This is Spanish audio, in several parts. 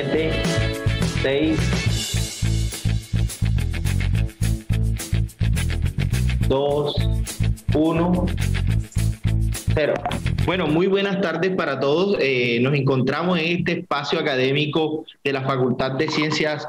7, 6, 2, 1, 0. Bueno, muy buenas tardes para todos. Nos encontramos en este espacio académico de la Facultad de Ciencias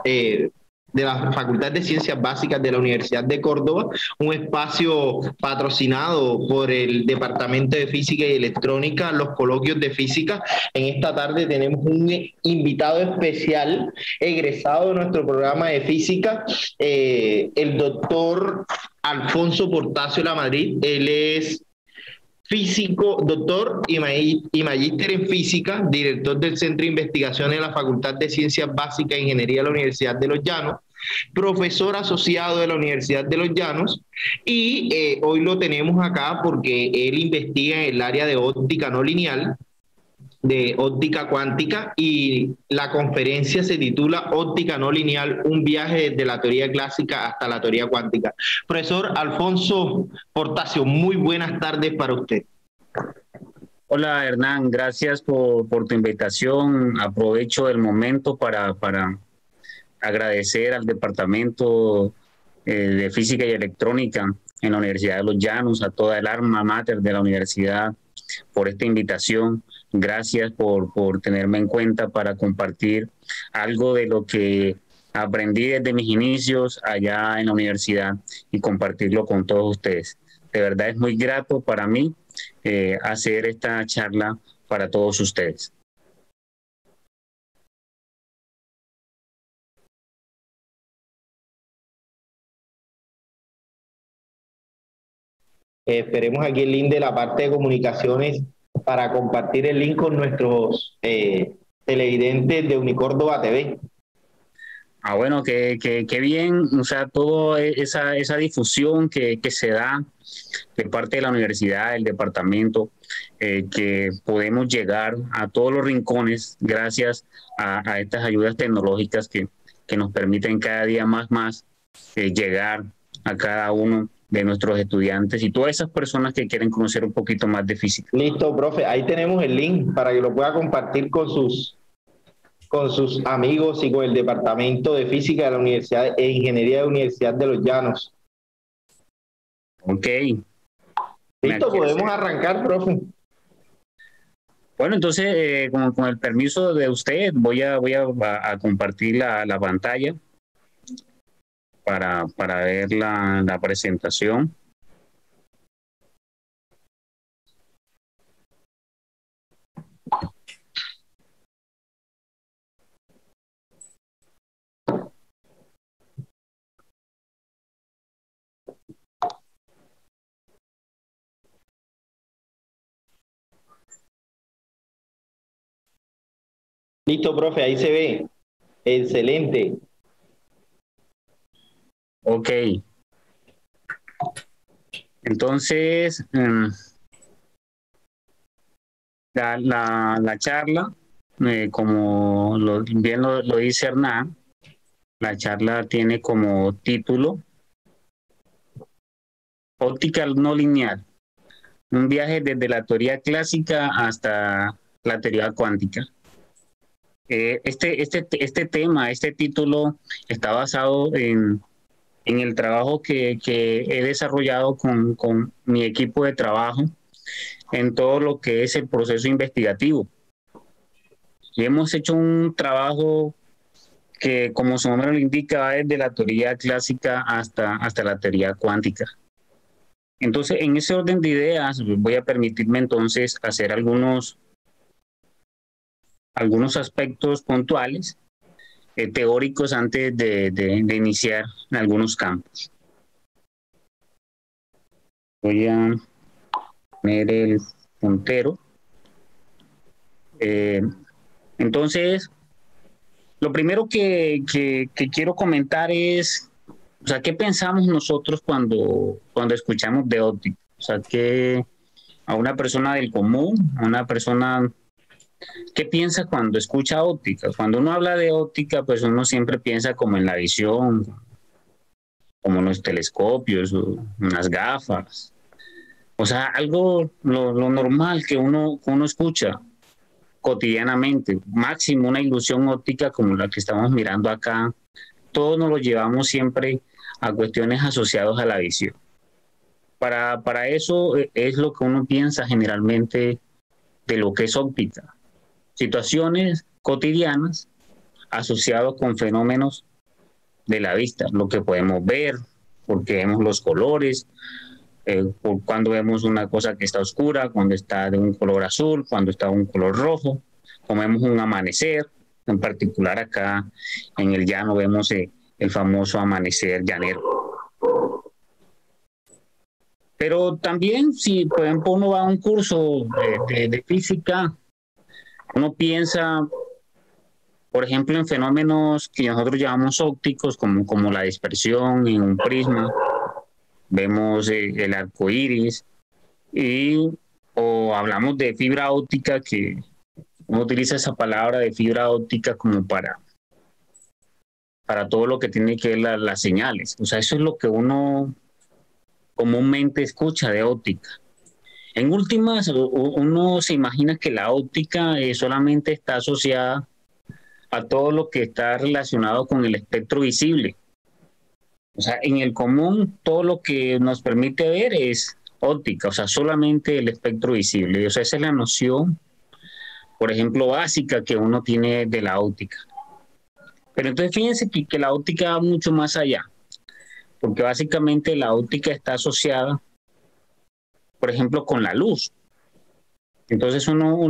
Básicas de la Universidad de Córdoba, un espacio patrocinado por el Departamento de Física y Electrónica, los coloquios de física. En esta tarde tenemos un invitado especial, egresado de nuestro programa de física, el doctor Alfonso Portacio Lamadrid. Él es físico, doctor y magíster en física, director del Centro de Investigación de la Facultad de Ciencias Básicas e Ingeniería de la Universidad de Los Llanos, profesor asociado de la Universidad de Los Llanos, y hoy lo tenemos acá porque él investiga en el área de óptica no lineal, de óptica cuántica, y la conferencia se titula Óptica no lineal, un viaje desde la teoría clásica hasta la teoría cuántica. Profesor Alfonso Portacio, muy buenas tardes para usted. Hola Hernán, gracias por tu invitación. Aprovecho el momento para agradecer al Departamento de Física y Electrónica en la Universidad de Los Llanos, a toda el alma mater de la universidad por esta invitación. Gracias por tenerme en cuenta para compartir algo de lo que aprendí desde mis inicios allá en la universidad y compartirlo con todos ustedes. De verdad es muy grato para mí hacer esta charla para todos ustedes. Esperemos aquí el link de la parte de comunicaciones para compartir el link con nuestros televidentes de Unicórdoba TV. Ah, bueno, qué bien, o sea, toda esa difusión que se da de parte de la universidad, el departamento, que podemos llegar a todos los rincones gracias a estas ayudas tecnológicas que nos permiten cada día más llegar a cada uno de nuestros estudiantes y todas esas personas que quieren conocer un poquito más de física. Listo, profe, ahí tenemos el link para que lo pueda compartir con sus amigos y con el Departamento de Física de la Universidad e Ingeniería de la Universidad de Los Llanos. Ok. Listo, podemos arrancar, profe. Bueno, entonces, con el permiso de usted, voy a compartir la pantalla para ver la presentación. Listo, profe, ahí se ve. Excelente. Ok. Entonces, la charla, como bien lo dice Hernán, la charla tiene como título Óptica no lineal, un viaje desde la teoría clásica hasta la teoría cuántica. Este tema, este título está basado en el trabajo que he desarrollado con mi equipo de trabajo en todo lo que es el proceso investigativo. Y hemos hecho un trabajo que, como su nombre lo indica, va desde la teoría clásica hasta la teoría cuántica. Entonces, en ese orden de ideas, voy a permitirme entonces hacer algunos aspectos puntuales teóricos antes de iniciar en algunos campos. Voy a poner el puntero. Entonces, lo primero que quiero comentar es, o sea, ¿qué pensamos nosotros cuando escuchamos de óptica? O sea, que a una persona del común, a una persona, ¿qué piensa cuando escucha óptica? Cuando uno habla de óptica, pues uno siempre piensa como en la visión, como en los telescopios, o unas gafas. O sea, algo lo normal que uno escucha. cotidianamente, máximo una ilusión óptica como la que estamos mirando acá, todos nos lo llevamos siempre a cuestiones asociadas a la visión. Para eso es lo que uno piensa generalmente de lo que es óptica. Situaciones cotidianas asociadas con fenómenos de la vista, lo que podemos ver, porque vemos los colores, cuando vemos una cosa que está oscura, cuando está de un color azul, cuando está de un color rojo, como vemos un amanecer, en particular acá en el llano vemos el famoso amanecer llanero. Pero también si, por ejemplo, uno va a un curso de física, uno piensa, por ejemplo, en fenómenos que nosotros llamamos ópticos, como la dispersión en un prisma, vemos el arco iris, o hablamos de fibra óptica, que uno utiliza esa palabra de fibra óptica como para todo lo que tiene que ver las señales. O sea, eso es lo que uno comúnmente escucha de óptica. En últimas, uno se imagina que la óptica solamente está asociada a todo lo que está relacionado con el espectro visible. O sea, en el común, todo lo que nos permite ver es óptica, o sea, solamente el espectro visible. O sea, esa es la noción, por ejemplo, básica que uno tiene de la óptica. Pero entonces fíjense que la óptica va mucho más allá, porque básicamente la óptica está asociada, por ejemplo, con la luz. Entonces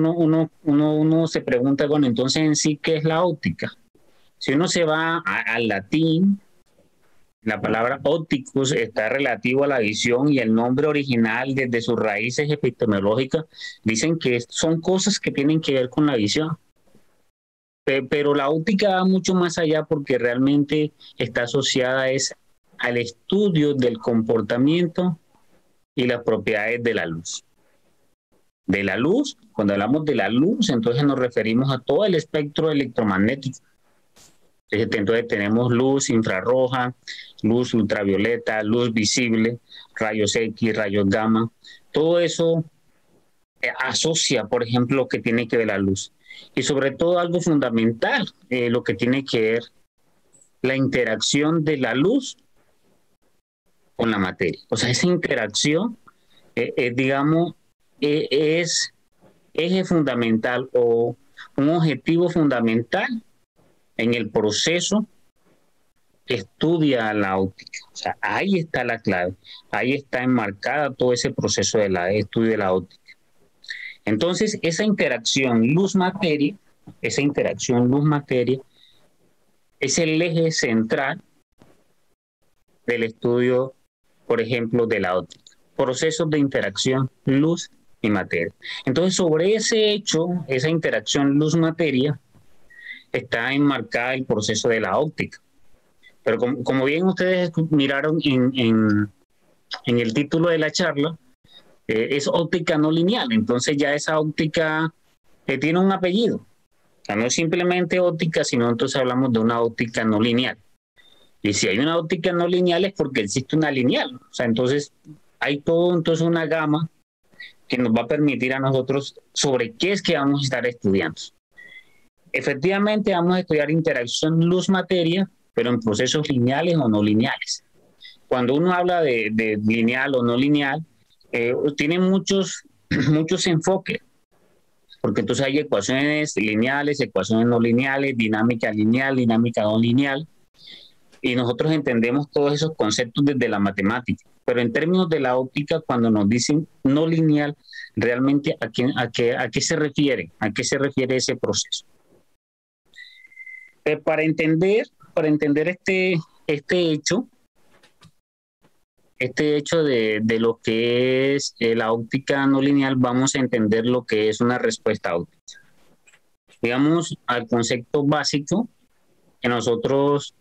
uno se pregunta, bueno, entonces en sí, ¿qué es la óptica? Si uno se va al latín, la palabra ópticus está relativo a la visión y el nombre original desde sus raíces epistemológicas dicen que son cosas que tienen que ver con la visión. Pero la óptica va mucho más allá porque realmente está asociada al estudio del comportamiento y las propiedades de la luz. De la luz, cuando hablamos de la luz, entonces nos referimos a todo el espectro electromagnético. Entonces tenemos luz infrarroja, luz ultravioleta, luz visible, rayos X, rayos gamma. Todo eso asocia, por ejemplo, lo que tiene que ver la luz. Y sobre todo algo fundamental, lo que tiene que ver la interacción de la luz con la materia. O sea, esa interacción, digamos, es eje fundamental o un objetivo fundamental en el proceso que estudia la óptica. O sea, ahí está la clave, ahí está enmarcada todo ese proceso de estudio de la óptica. Entonces, esa interacción luz-materia es el eje central del estudio, por ejemplo, de la óptica. Procesos de interacción luz y materia. Entonces, sobre ese hecho, esa interacción luz-materia, está enmarcada el proceso de la óptica. Pero como bien ustedes miraron en el título de la charla, es óptica no lineal. Entonces ya esa óptica tiene un apellido. O sea, no es simplemente óptica, sino entonces hablamos de una óptica no lineal. Y si hay una óptica no lineal es porque existe una lineal. O sea, entonces hay todo entonces una gama que nos va a permitir a nosotros sobre qué es que vamos a estar estudiando. Efectivamente vamos a estudiar interacción luz-materia, pero en procesos lineales o no lineales. Cuando uno habla de lineal o no lineal, tiene muchos enfoques, porque entonces hay ecuaciones lineales, ecuaciones no lineales, dinámica lineal, dinámica no lineal, y nosotros entendemos todos esos conceptos desde la matemática. Pero en términos de la óptica, cuando nos dicen no lineal, realmente a qué se refiere, a qué se refiere ese proceso. Para entender este hecho de lo que es la óptica no lineal, vamos a entender lo que es una respuesta óptica. Digamos, al concepto básico que nosotros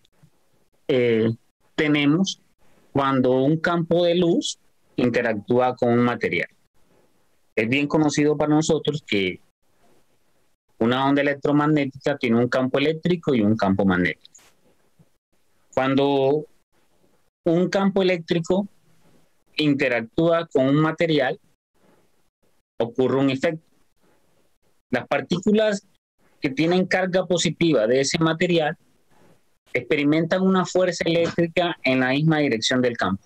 tenemos cuando un campo de luz interactúa con un material. Es bien conocido para nosotros que una onda electromagnética tiene un campo eléctrico y un campo magnético. Cuando un campo eléctrico interactúa con un material, ocurre un efecto. Las partículas que tienen carga positiva de ese material experimentan una fuerza eléctrica en la misma dirección del campo.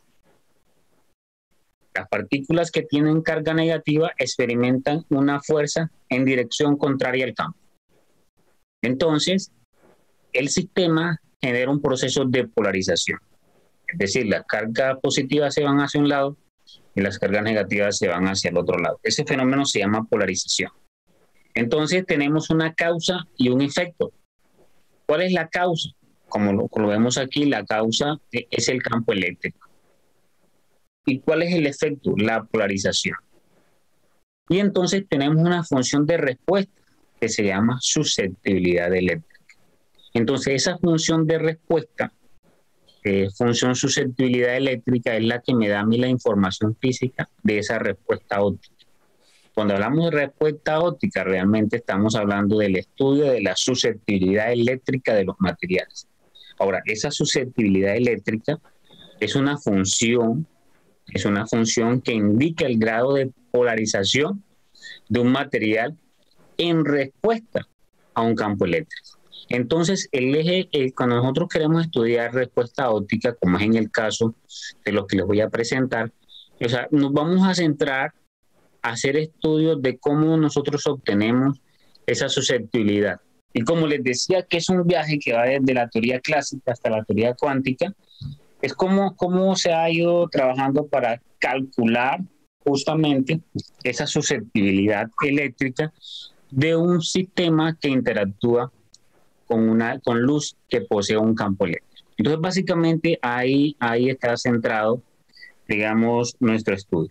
Las partículas que tienen carga negativa experimentan una fuerza en dirección contraria al campo. Entonces, el sistema genera un proceso de polarización. Es decir, las cargas positivas se van hacia un lado y las cargas negativas se van hacia el otro lado. Ese fenómeno se llama polarización. Entonces, tenemos una causa y un efecto. ¿Cuál es la causa? Como lo vemos aquí, la causa es el campo eléctrico. ¿Y cuál es el efecto? La polarización. Y entonces tenemos una función de respuesta que se llama susceptibilidad eléctrica. Entonces esa función de respuesta, función susceptibilidad eléctrica, es la que me da a mí la información física de esa respuesta óptica. Cuando hablamos de respuesta óptica, realmente estamos hablando del estudio de la susceptibilidad eléctrica de los materiales. Ahora, esa susceptibilidad eléctrica es una función que indica el grado de polarización de un material en respuesta a un campo eléctrico. Entonces, el eje, cuando nosotros queremos estudiar respuesta óptica, como es en el caso de los que les voy a presentar, o sea, nos vamos a centrar a hacer estudios de cómo nosotros obtenemos esa susceptibilidad. Y como les decía, que es un viaje que va desde la teoría clásica hasta la teoría cuántica, es cómo se ha ido trabajando para calcular justamente esa susceptibilidad eléctrica de un sistema que interactúa con luz que posee un campo eléctrico. Entonces, básicamente, ahí está centrado, digamos, nuestro estudio.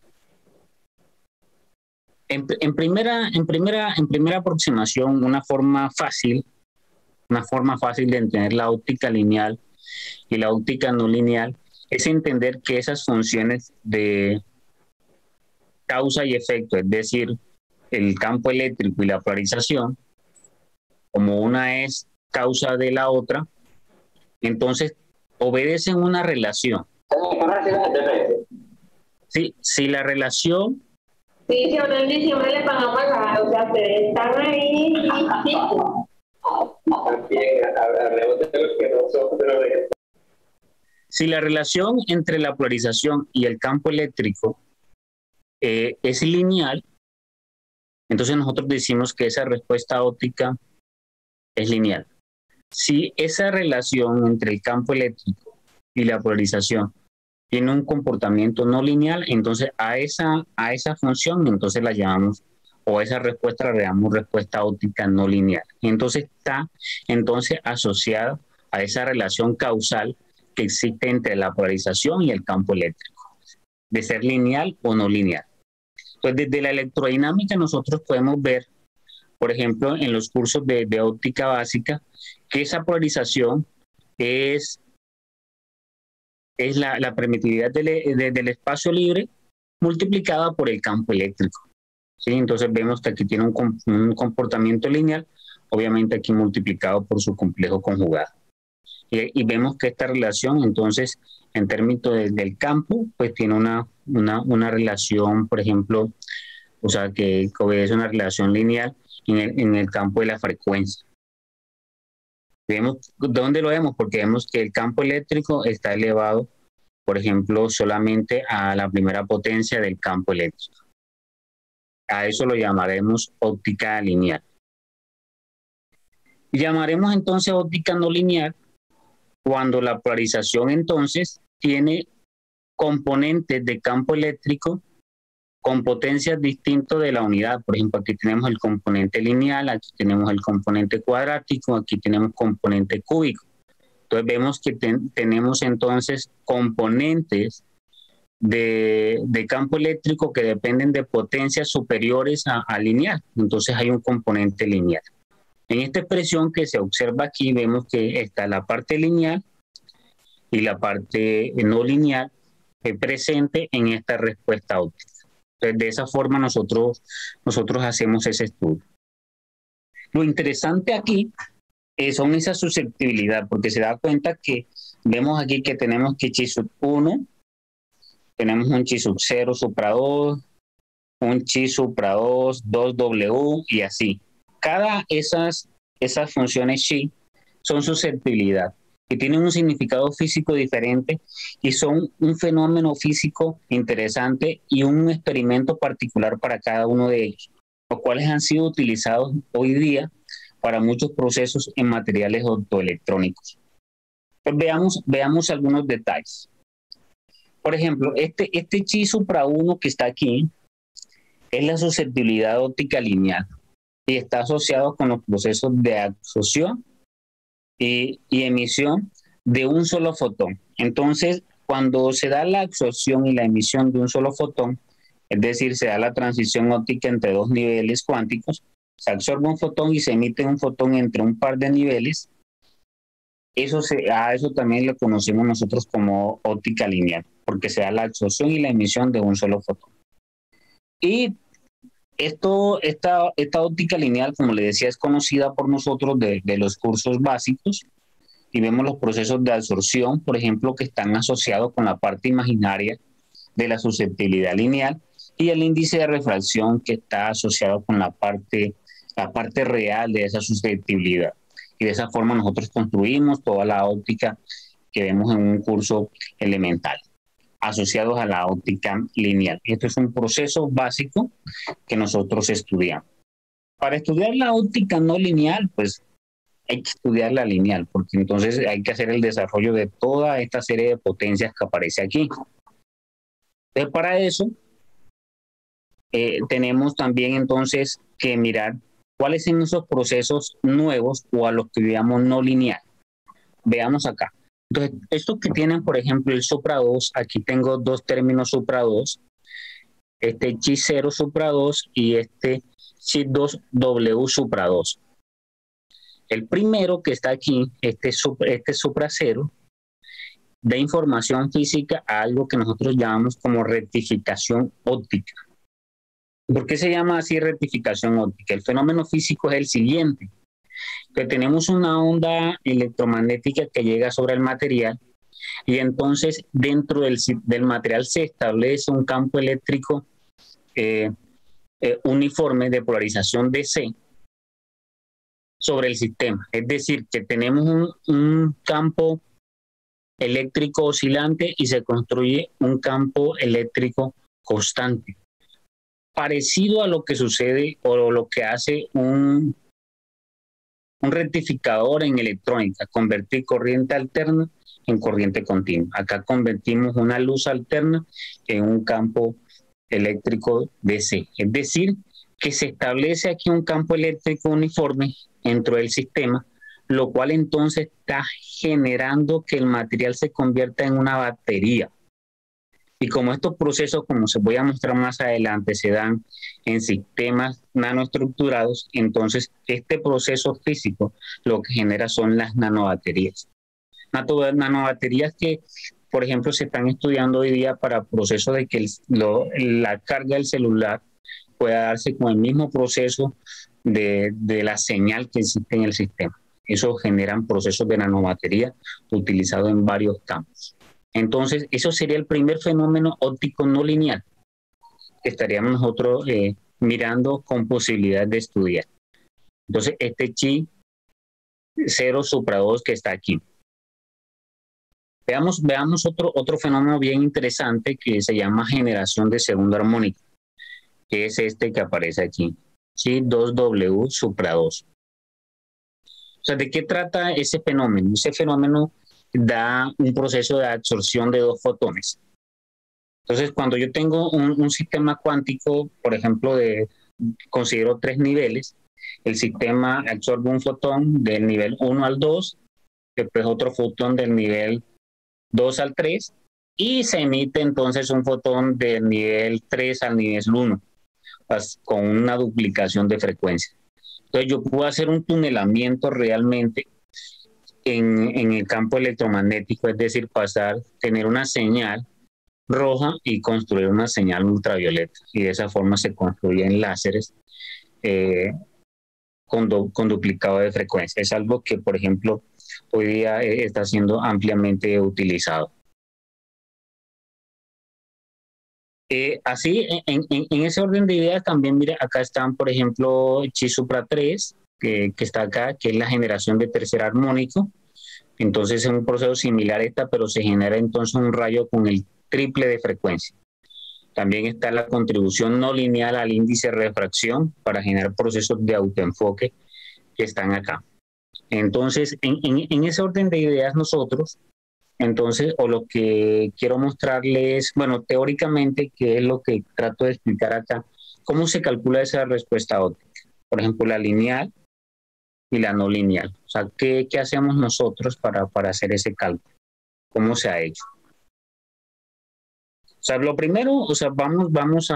En primera aproximación, una forma fácil de entender la óptica lineal y la óptica no lineal es entender que esas funciones de causa y efecto, es decir, el campo eléctrico y la polarización, como una es causa de la otra, entonces obedecen una relación. Sí, si la relación... Sí, si ahora en diciembre les van a pagar, o sea, ustedes están ahí. Si la relación entre la polarización y el campo eléctrico es lineal, entonces nosotros decimos que esa respuesta óptica es lineal. Si esa relación entre el campo eléctrico y la polarización tiene un comportamiento no lineal, entonces a esa función entonces la llamamos, o a esa respuesta la llamamos respuesta óptica no lineal. Entonces está asociada a esa relación causal que existe entre la polarización y el campo eléctrico, de ser lineal o no lineal. Pues desde la electrodinámica nosotros podemos ver, por ejemplo, en los cursos de óptica básica, que esa polarización es la permitividad del espacio libre multiplicada por el campo eléctrico. ¿Sí? Entonces vemos que aquí tiene un comportamiento lineal, obviamente aquí multiplicado por su complejo conjugado. Y vemos que esta relación, entonces, en términos del campo, pues tiene una relación, por ejemplo, o sea, que obedece una relación lineal en el campo de la frecuencia. ¿Dónde lo vemos? Porque vemos que el campo eléctrico está elevado, por ejemplo, solamente a la primera potencia del campo eléctrico. A eso lo llamaremos óptica lineal. Llamaremos entonces óptica no lineal cuando la polarización entonces tiene componentes de campo eléctrico con potencias distintas de la unidad. Por ejemplo, aquí tenemos el componente lineal, aquí tenemos el componente cuadrático, aquí tenemos componente cúbico. Entonces vemos que tenemos entonces componentes de campo eléctrico que dependen de potencias superiores a lineal. Entonces hay un componente lineal. En esta expresión que se observa aquí vemos que está la parte lineal y la parte no lineal presente en esta respuesta óptica. Entonces, de esa forma nosotros hacemos ese estudio. Lo interesante aquí son esa susceptibilidad, porque se da cuenta que vemos aquí que tenemos que chi sub 1, tenemos un chi sub 0 supra 2, un chi supra 2, 2W y así. cada esas funciones chi son susceptibilidad que tienen un significado físico diferente y son un fenómeno físico interesante y un experimento particular para cada uno de ellos, los cuales han sido utilizados hoy día para muchos procesos en materiales optoelectrónicos. Pues veamos algunos detalles. Por ejemplo, este chi supra 1 que está aquí es la susceptibilidad óptica lineal y está asociado con los procesos de absorción y emisión de un solo fotón. Entonces, cuando se da la absorción y la emisión de un solo fotón, es decir, se da la transición óptica entre dos niveles cuánticos, se absorbe un fotón y se emite un fotón entre un par de niveles. Eso también lo conocemos nosotros como óptica lineal, porque se da la absorción y la emisión de un solo fotón. Y esta óptica lineal, como le decía, es conocida por nosotros de los cursos básicos, y vemos los procesos de absorción, por ejemplo, que están asociados con la parte imaginaria de la susceptibilidad lineal, y el índice de refracción, que está asociado con la parte real de esa susceptibilidad. Y de esa forma nosotros construimos toda la óptica que vemos en un curso elemental, asociados a la óptica lineal. Esto es un proceso básico que nosotros estudiamos. Para estudiar la óptica no lineal, pues hay que estudiar la lineal, porque entonces hay que hacer el desarrollo de toda esta serie de potencias que aparece aquí. Entonces, para eso, tenemos también entonces que mirar cuáles son esos procesos nuevos o a los que llamamos no lineal. Veamos acá. Entonces, estos que tienen, por ejemplo, el supra 2, aquí tengo dos términos supra 2, este chi 0 supra 2 y este chi 2 W supra 2. El primero que está aquí, este supra 0, da información física a algo que nosotros llamamos como rectificación óptica. ¿Por qué se llama así rectificación óptica? El fenómeno físico es el siguiente: que tenemos una onda electromagnética que llega sobre el material y entonces dentro del material se establece un campo eléctrico uniforme de polarización DC sobre el sistema. Es decir, que tenemos un campo eléctrico oscilante y se construye un campo eléctrico constante, parecido a lo que sucede o lo que hace un rectificador en electrónica, convertir corriente alterna en corriente continua. Acá convertimos una luz alterna en un campo eléctrico DC. Es decir, que se establece aquí un campo eléctrico uniforme dentro del sistema, lo cual entonces está generando que el material se convierta en una batería. Y como estos procesos, como se voy a mostrar más adelante, se dan en sistemas nanoestructurados, entonces este proceso físico lo que genera son las nanobaterías. Nanobaterías que, por ejemplo, se están estudiando hoy día para procesos de que la carga del celular pueda darse con el mismo proceso de la señal que existe en el sistema. Eso generan procesos de nanobatería utilizados en varios campos. Entonces, eso sería el primer fenómeno óptico no lineal que estaríamos nosotros mirando con posibilidad de estudiar. Entonces, este chi 0 supra 2 que está aquí. Veamos otro fenómeno bien interesante que se llama generación de segunda armónica, que es este que aparece aquí, chi 2W supra 2. O sea, ¿de qué trata ese fenómeno? Ese fenómeno da un proceso de absorción de dos fotones. Entonces, cuando yo tengo un sistema cuántico, por ejemplo, considero 3 niveles, el sistema absorbe un fotón del nivel 1 al 2, después otro fotón del nivel 2 al 3, y se emite entonces un fotón del nivel 3 al nivel 1, con una duplicación de frecuencia. Entonces, yo puedo hacer un tunelamiento realmente en el campo electromagnético, es decir, tener una señal roja y construir una señal ultravioleta. Y de esa forma se construyen láseres con duplicado de frecuencia. Es algo que, por ejemplo, hoy día está siendo ampliamente utilizado. Así, en ese orden de ideas también, mira, acá están, por ejemplo, chi supra 3, que está acá, que es la generación de tercer armónico. Entonces es un proceso similar a esta, pero se genera entonces un rayo con el triple de frecuencia. También está la contribución no lineal al índice de refracción para generar procesos de autoenfoque que están acá. Entonces, en ese orden de ideas nosotros, entonces, o lo que quiero mostrarles, bueno, teóricamente, que es lo que trato de explicar acá, cómo se calcula esa respuesta óptica. Por ejemplo, la lineal y la no lineal. O sea, ¿qué hacemos nosotros para hacer ese cálculo? ¿Cómo se ha hecho? O sea, lo primero, o sea, vamos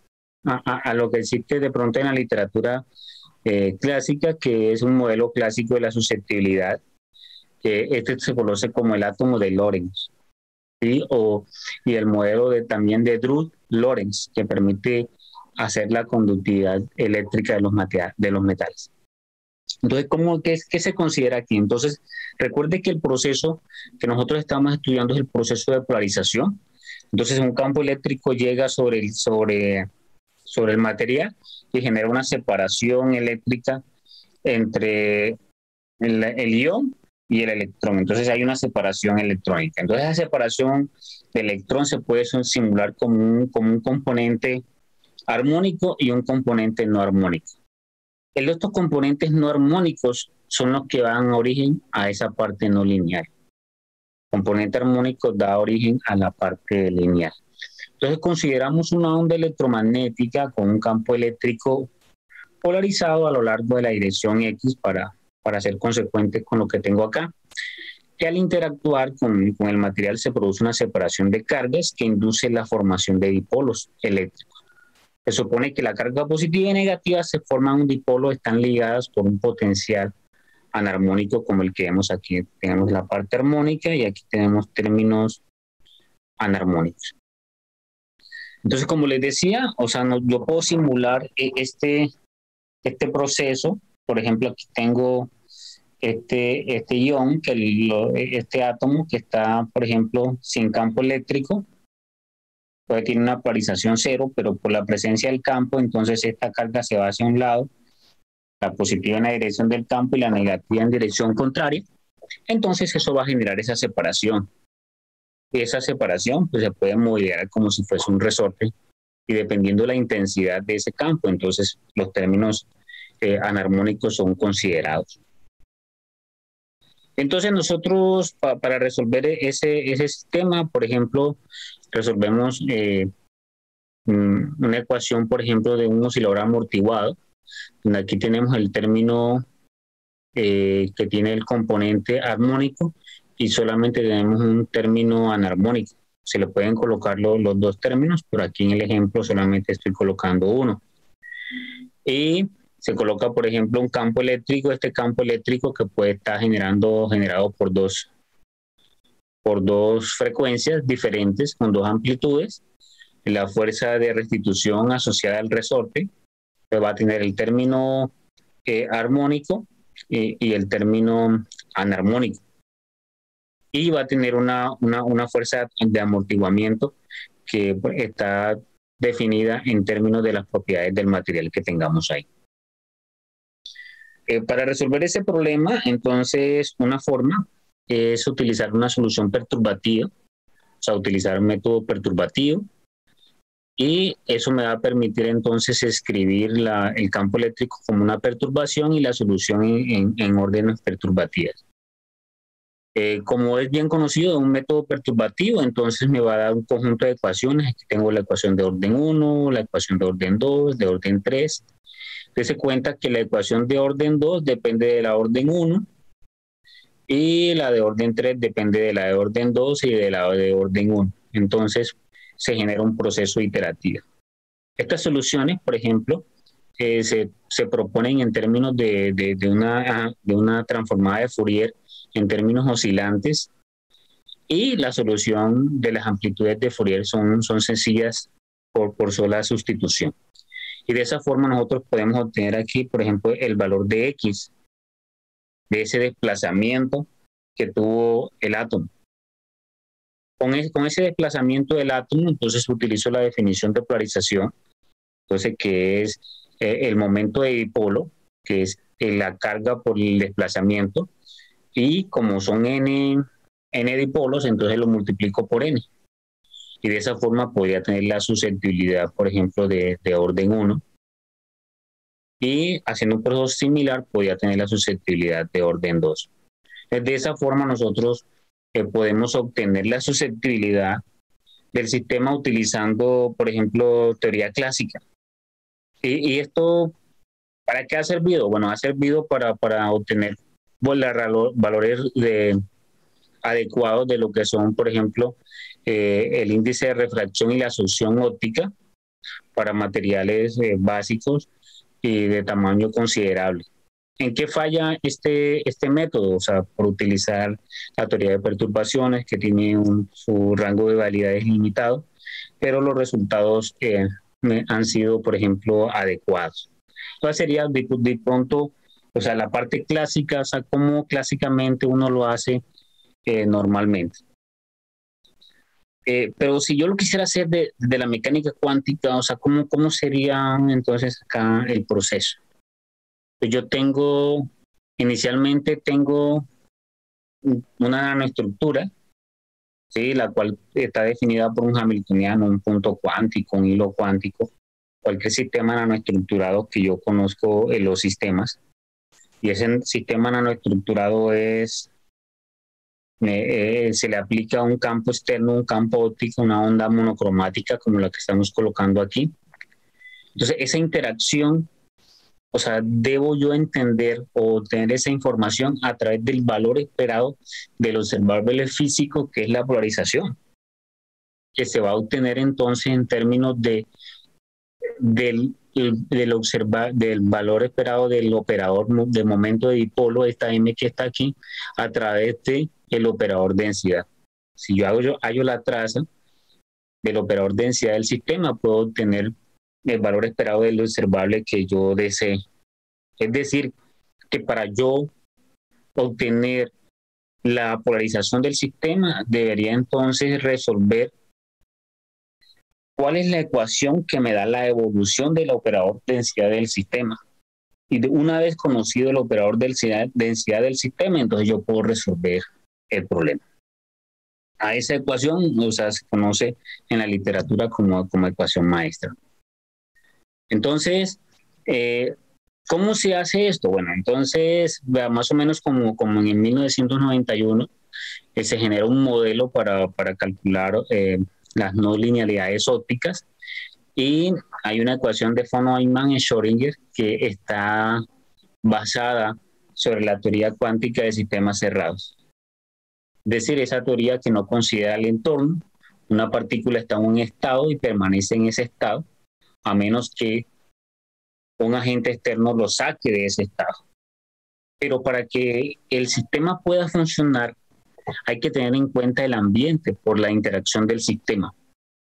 a lo que existe de pronto en la literatura clásica, que es un modelo clásico de la susceptibilidad, que este se conoce como el átomo de Lorentz, ¿sí? Y el modelo también de Drude-Lorentz, que permite hacer la conductividad eléctrica de los metales. Entonces, ¿qué se considera aquí? Entonces, recuerde que el proceso que nosotros estamos estudiando es el proceso de polarización. Entonces, un campo eléctrico llega sobre el material y genera una separación eléctrica entre el ion y el electrón. Entonces, hay una separación electrónica. Entonces, esa separación de electrón se puede simular como un componente armónico y un componente no armónico. Estos componentes no armónicos son los que dan origen a esa parte no lineal. El componente armónico da origen a la parte lineal. Entonces consideramos una onda electromagnética con un campo eléctrico polarizado a lo largo de la dirección X para ser consecuente con lo que tengo acá, que al interactuar con el material se produce una separación de cargas que induce la formación de dipolos eléctricos. Se supone que la carga positiva y negativa se forman un dipolo, están ligadas por un potencial anarmónico como el que vemos aquí. Tenemos la parte armónica y aquí tenemos términos anarmónicos. Entonces, como les decía, o sea, yo puedo simular este proceso. Por ejemplo, aquí tengo este ion, este átomo que está, por ejemplo, sin campo eléctrico. Puede tener una polarización cero, pero por la presencia del campo, entonces esta carga se va hacia un lado, la positiva en la dirección del campo y la negativa en dirección contraria. Entonces eso va a generar esa separación. Y esa separación pues, se puede modelar como si fuese un resorte y dependiendo de la intensidad de ese campo, entonces los términos anarmónicos son considerados. Entonces nosotros para resolver ese sistema, por ejemplo, resolvemos una ecuación, por ejemplo, de un oscilador amortiguado, donde aquí tenemos el término que tiene el componente armónico y solamente tenemos un término anarmónico. Se le pueden colocar los dos términos, pero aquí en el ejemplo solamente estoy colocando uno. Y se coloca, por ejemplo, un campo eléctrico, este campo eléctrico que puede estar generado por dos frecuencias diferentes con dos amplitudes. La fuerza de restitución asociada al resorte va a tener el término armónico y el término anarmónico. Y va a tener una fuerza de amortiguamiento que está definida en términos de las propiedades del material que tengamos ahí. Para resolver ese problema, entonces, una forma es utilizar una solución perturbativa, o sea, utilizar un método perturbativo, y eso me va a permitir entonces escribir el campo eléctrico como una perturbación y la solución en órdenes perturbativas. Como es bien conocido, un método perturbativo, entonces me va a dar un conjunto de ecuaciones. Aquí tengo la ecuación de orden 1, la ecuación de orden 2, de orden 3. Dese cuenta que la ecuación de orden 2 depende de la orden 1 y la de orden 3 depende de la de orden 2 y de la de orden 1. Entonces se genera un proceso iterativo. Estas soluciones, por ejemplo, se proponen en términos de una transformada de Fourier en términos oscilantes, y la solución de las amplitudes de Fourier son sencillas por sola sustitución. Y de esa forma nosotros podemos obtener aquí, por ejemplo, el valor de X, de ese desplazamiento que tuvo el átomo. Con ese desplazamiento del átomo, entonces utilizo la definición de polarización, entonces que es el momento de dipolo, que es la carga por el desplazamiento, y como son n dipolos, entonces lo multiplico por n. Y de esa forma podría tener la susceptibilidad, por ejemplo, de orden 1. Y haciendo un proceso similar, podría tener la susceptibilidad de orden 2. De esa forma nosotros podemos obtener la susceptibilidad del sistema utilizando, por ejemplo, teoría clásica. Y esto, ¿para qué ha servido? Bueno, ha servido para obtener valores adecuados de lo que son, por ejemplo, el índice de refracción y la absorción óptica para materiales básicos y de tamaño considerable. ¿En qué falla este método? O sea, por utilizar la teoría de perturbaciones, que tiene su rango de validades limitado, pero los resultados han sido, por ejemplo, adecuados. Entonces sería de pronto, o sea, la parte clásica, o sea, cómo clásicamente uno lo hace normalmente. Pero si yo lo quisiera hacer de la mecánica cuántica, o sea, ¿cómo sería entonces acá el proceso? Yo inicialmente tengo una nanoestructura, ¿sí? La cual está definida por un hamiltoniano, un punto cuántico, un hilo cuántico, cualquier sistema nanoestructurado que yo conozco en los sistemas. Y ese sistema nanoestructurado se le aplica un campo externo, un campo óptico, una onda monocromática como la que estamos colocando aquí. Entonces, esa interacción, o sea, debo yo entender o obtener esa información a través del valor esperado del observable físico, que es la polarización, que se va a obtener entonces en términos del valor esperado del operador de momento de dipolo, esta M que está aquí, a través del operador densidad. Si yo hallo la traza del operador densidad del sistema, puedo obtener el valor esperado del observable que yo desee. Es decir, que para yo obtener la polarización del sistema, debería entonces resolver cuál es la ecuación que me da la evolución del operador densidad del sistema. Y una vez conocido el operador densidad del sistema, entonces yo puedo resolver el problema. A esa ecuación, o sea, se conoce en la literatura como ecuación maestra. Entonces, ¿cómo se hace esto? Bueno, entonces, más o menos como en 1991, se genera un modelo para calcular las no linealidades ópticas, y hay una ecuación de von Neumann y Schrödinger que está basada sobre la teoría cuántica de sistemas cerrados. Es decir, esa teoría que no considera el entorno. Una partícula está en un estado y permanece en ese estado, a menos que un agente externo lo saque de ese estado. Pero para que el sistema pueda funcionar, hay que tener en cuenta el ambiente por la interacción del sistema.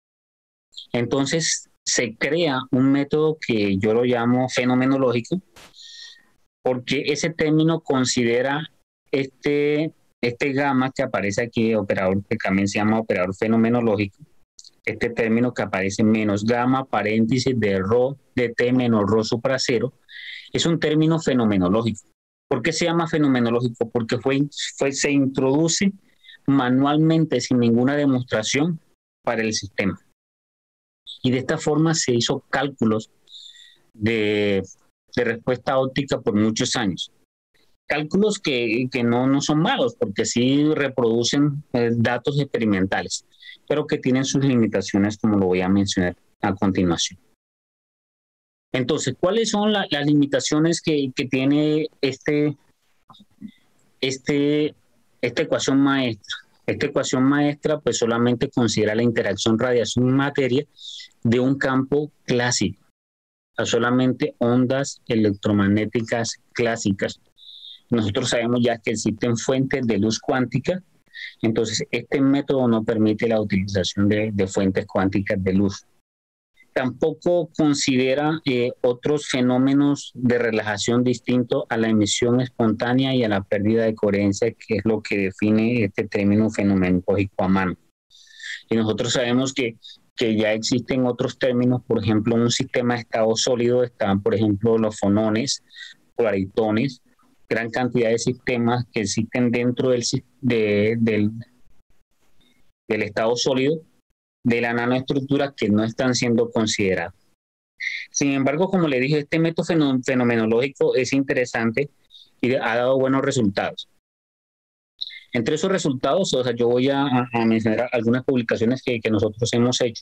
Entonces se crea un método que yo lo llamo fenomenológico, porque ese término considera este gamma que aparece aquí, operador, que también se llama operador fenomenológico, este término que aparece menos gamma, paréntesis de rho de t menos rho supra cero, es un término fenomenológico. ¿Por qué se llama fenomenológico? Porque se introduce manualmente sin ninguna demostración para el sistema. Y de esta forma se hizo cálculos de respuesta óptica por muchos años. Cálculos que no son malos, porque sí reproducen datos experimentales, pero que tienen sus limitaciones, como lo voy a mencionar a continuación. Entonces, ¿cuáles son las limitaciones que tiene esta ecuación maestra? Esta ecuación maestra pues solamente considera la interacción radiación-materia de un campo clásico, o sea, solamente ondas electromagnéticas clásicas. Nosotros sabemos ya que existen fuentes de luz cuántica, entonces este método no permite la utilización de fuentes cuánticas de luz. Tampoco considera otros fenómenos de relajación distintos a la emisión espontánea y a la pérdida de coherencia, que es lo que define este término fenomenológico a mano. Y nosotros sabemos que ya existen otros términos, por ejemplo, un sistema de estado sólido están, por ejemplo, los fonones, polaritones, gran cantidad de sistemas que existen dentro del estado sólido, de la nanoestructura, que no están siendo considerados. Sin embargo, como le dije, este método fenomenológico es interesante y ha dado buenos resultados. Entre esos resultados, o sea, yo voy a mencionar algunas publicaciones que nosotros hemos hecho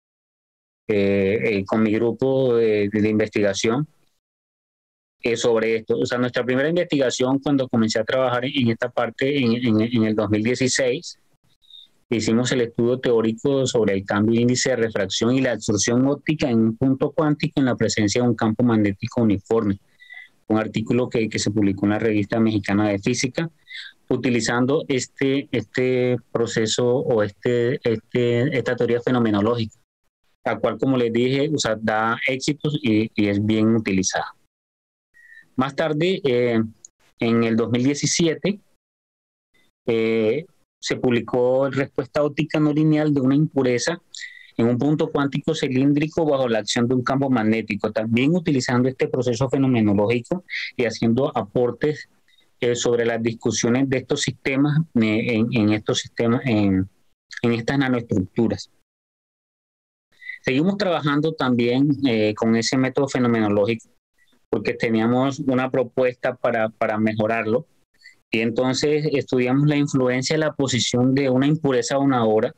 con mi grupo de investigación sobre esto. O sea, nuestra primera investigación, cuando comencé a trabajar en esta parte en el 2016, hicimos el estudio teórico sobre el cambio de índice de refracción y la absorción óptica en un punto cuántico en la presencia de un campo magnético uniforme. Un artículo que se publicó en la Revista Mexicana de Física, utilizando este proceso o esta teoría fenomenológica, la cual, como les dije, o sea, da éxitos y es bien utilizada. Más tarde, en el 2017, se publicó respuesta óptica no lineal de una impureza en un punto cuántico cilíndrico bajo la acción de un campo magnético, también utilizando este proceso fenomenológico y haciendo aportes sobre las discusiones de estos sistemas en estas nanoestructuras. Seguimos trabajando también con ese método fenomenológico porque teníamos una propuesta para mejorarlo, y entonces estudiamos la influencia de la posición de una impureza donadora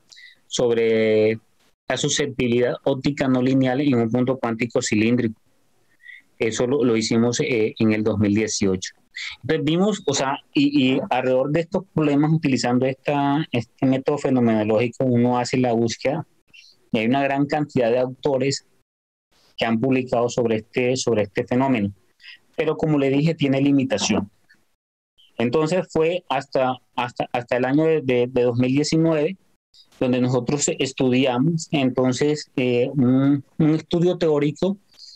sobre la susceptibilidad óptica no lineal en un punto cuántico cilíndrico. Eso lo hicimos en el 2018. Entonces vimos, o sea, y alrededor de estos problemas, utilizando este método fenomenológico, uno hace la búsqueda, y hay una gran cantidad de autores que han publicado sobre este fenómeno. Pero como le dije, tiene limitación. Entonces fue hasta el año de 2019 donde nosotros estudiamos entonces un estudio teórico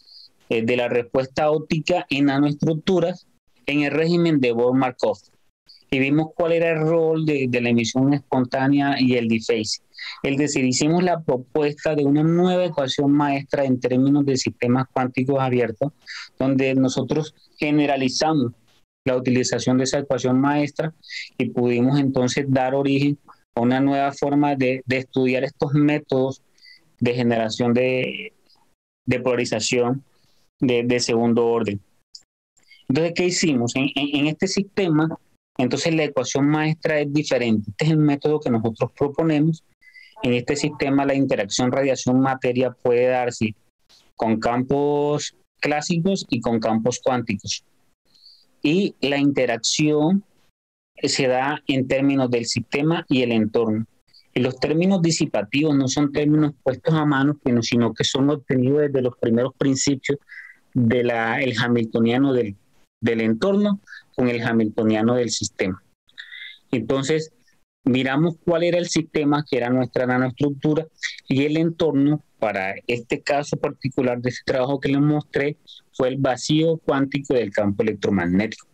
de la respuesta óptica en nanoestructuras en el régimen de Born-Markov, y vimos cuál era el rol de la emisión espontánea y el dephasing. Es decir, hicimos la propuesta de una nueva ecuación maestra en términos de sistemas cuánticos abiertos, donde nosotros generalizamos la utilización de esa ecuación maestra y pudimos entonces dar origen a una nueva forma de estudiar estos métodos de generación de polarización de segundo orden. Entonces, ¿qué hicimos? En este sistema, entonces la ecuación maestra es diferente. Este es el método que nosotros proponemos. En este sistema la interacción radiación-materia puede darse con campos clásicos y con campos cuánticos. Y la interacción se da en términos del sistema y el entorno. Y los términos disipativos no son términos puestos a mano, sino que son obtenidos desde los primeros principios del hamiltoniano del entorno con el hamiltoniano del sistema. Entonces, miramos cuál era el sistema, que era nuestra nanoestructura, y el entorno, para este caso particular de este trabajo que les mostré, fue el vacío cuántico del campo electromagnético.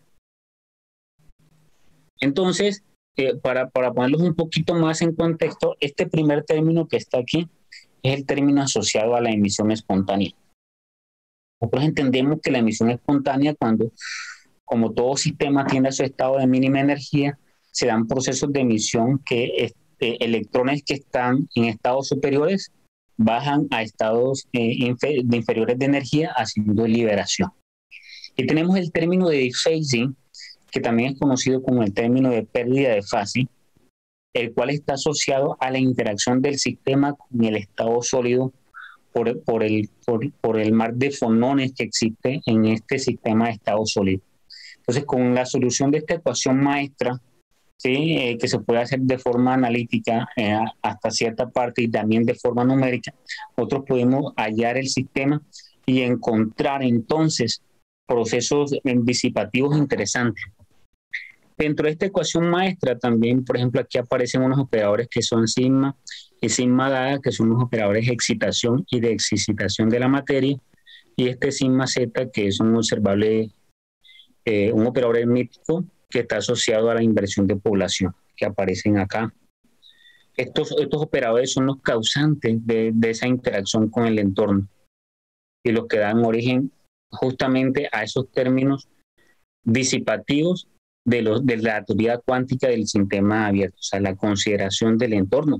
Entonces, para ponerlos un poquito más en contexto, este primer término que está aquí es el término asociado a la emisión espontánea. Nosotros entendemos que la emisión espontánea, cuando, como todo sistema tiene su estado de mínima energía, se dan procesos de emisión que electrones que están en estados superiores bajan a estados inferiores de energía, haciendo liberación. Y tenemos el término de dephasing, que también es conocido como el término de pérdida de fase, el cual está asociado a la interacción del sistema con el estado sólido por el mar de fonones que existe en este sistema de estado sólido. Entonces, con la solución de esta ecuación maestra, ¿sí? Que se puede hacer de forma analítica hasta cierta parte y también de forma numérica, nosotros podemos hallar el sistema y encontrar entonces procesos disipativos interesantes. Dentro de esta ecuación maestra también, por ejemplo, aquí aparecen unos operadores que son sigma y sigma dada, que son unos operadores de excitación y de excitación de la materia, y este sigma z, que es un operador hermítico que está asociado a la inversión de población, que aparecen acá. Estos operadores son los causantes de esa interacción con el entorno y los que dan origen justamente a esos términos disipativos de la teoría cuántica del sistema abierto, o sea, la consideración del entorno.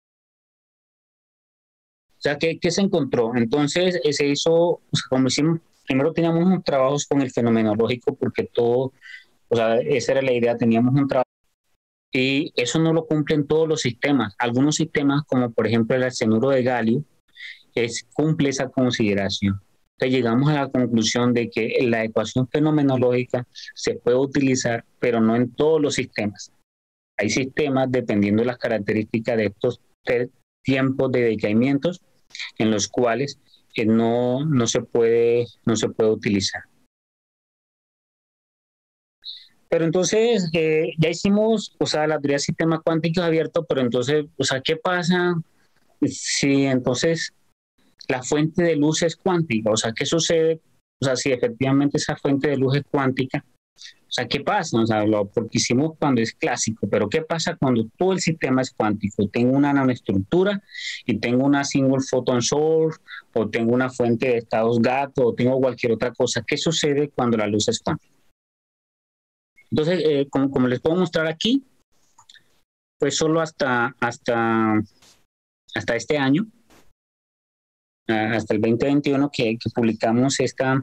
O sea, ¿qué se encontró? Entonces, se hizo, o sea, como hicimos, primero teníamos unos trabajos con el fenomenológico, porque todo, o sea, esa era la idea, teníamos un trabajo, y eso no lo cumplen todos los sistemas. Algunos sistemas, como por ejemplo el arsenuro de galio, cumple esa consideración. Entonces llegamos a la conclusión de que la ecuación fenomenológica se puede utilizar, pero no en todos los sistemas. Hay sistemas, dependiendo de las características de estos tiempos de decaimientos, en los cuales no se puede utilizar. Pero entonces ya hicimos, o sea, la teoría de sistemas cuánticos abiertos, pero entonces, o sea, ¿qué pasa si entonces la fuente de luz es cuántica? O sea, ¿qué sucede? O sea, si efectivamente esa fuente de luz es cuántica, o sea, ¿qué pasa? O sea, porque hicimos cuando es clásico, pero ¿qué pasa cuando todo el sistema es cuántico? Tengo una nanoestructura y tengo una single photon source, o tengo una fuente de estados gato, o tengo cualquier otra cosa. ¿Qué sucede cuando la luz es cuántica? Entonces, como les puedo mostrar aquí, pues solo hasta este año, hasta el 2021 que publicamos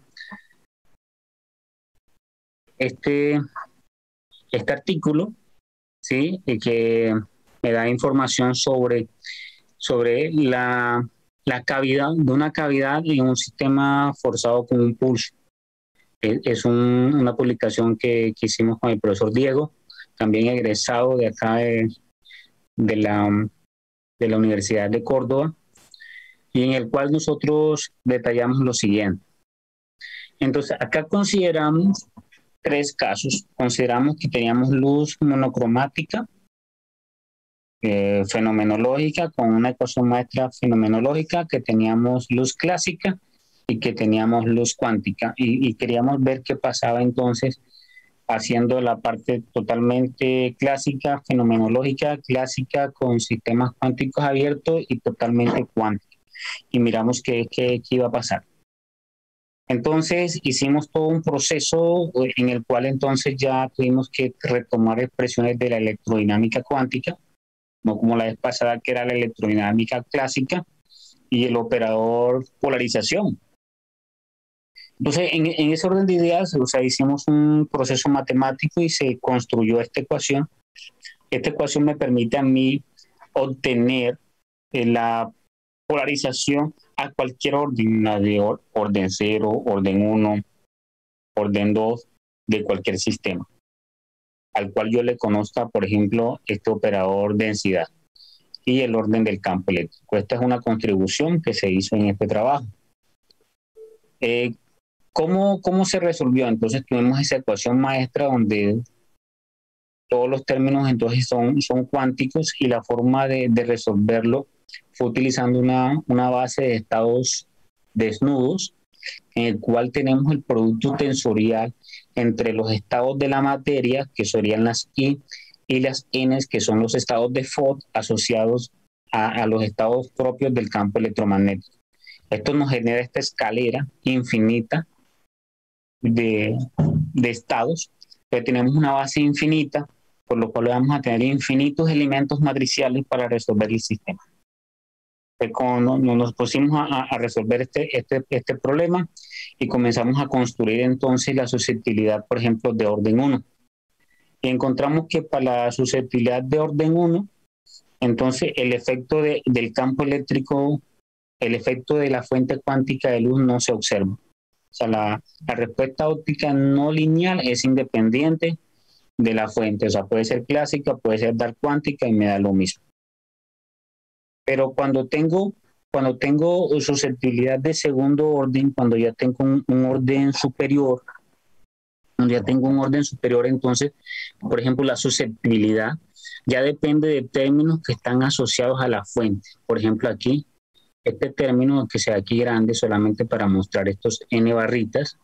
este artículo, ¿sí? Que me da información sobre la cavidad, de una cavidad en un sistema forzado con un pulso. Es una publicación que hicimos con el profesor Diego, también egresado de acá de la Universidad de Córdoba, y en el cual nosotros detallamos lo siguiente. Entonces, acá consideramos 3 casos. Consideramos que teníamos luz monocromática, fenomenológica, con una ecuación maestra fenomenológica, que teníamos luz clásica y que teníamos luz cuántica. Y queríamos ver qué pasaba entonces haciendo la parte totalmente clásica, fenomenológica, clásica con sistemas cuánticos abiertos y totalmente cuántica. Y miramos qué iba a pasar. Entonces hicimos todo un proceso en el cual entonces ya tuvimos que retomar expresiones de la electrodinámica cuántica, no como la vez pasada que era la electrodinámica clásica y el operador polarización. Entonces en ese orden de ideas, o sea, hicimos un proceso matemático y se construyó esta ecuación. Esta ecuación me permite a mí obtener la polarización a cualquier orden, de orden 0, orden 1, orden 2, de cualquier sistema, al cual yo le conozca, por ejemplo, este operador densidad y el orden del campo eléctrico. Esta es una contribución que se hizo en este trabajo. ¿Cómo se resolvió? Entonces tuvimos esa ecuación maestra donde todos los términos entonces son cuánticos, y la forma de resolverlo fue utilizando una base de estados desnudos, en el cual tenemos el producto tensorial entre los estados de la materia, que serían las I, y las N, que son los estados de Ford asociados a los estados propios del campo electromagnético. Esto nos genera esta escalera infinita de estados, pero tenemos una base infinita, por lo cual vamos a tener infinitos elementos matriciales para resolver el sistema. Nos pusimos a resolver este problema y comenzamos a construir entonces la susceptibilidad, por ejemplo, de orden 1. Y encontramos que para la susceptibilidad de orden 1, entonces el efecto del campo eléctrico, el efecto de la fuente cuántica de luz no se observa. O sea, la respuesta óptica no lineal es independiente de la fuente. O sea, puede ser clásica, puede ser dar cuántica y me da lo mismo. Pero cuando tengo susceptibilidad de segundo orden, cuando ya tengo un orden superior, entonces, por ejemplo, la susceptibilidad ya depende de términos que están asociados a la fuente. Por ejemplo, aquí, este término que sea aquí grande, solamente para mostrar estos n barritas,